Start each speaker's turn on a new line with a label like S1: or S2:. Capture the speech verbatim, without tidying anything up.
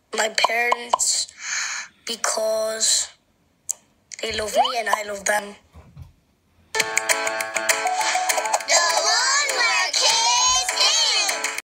S1: my parents because they love me and I love them.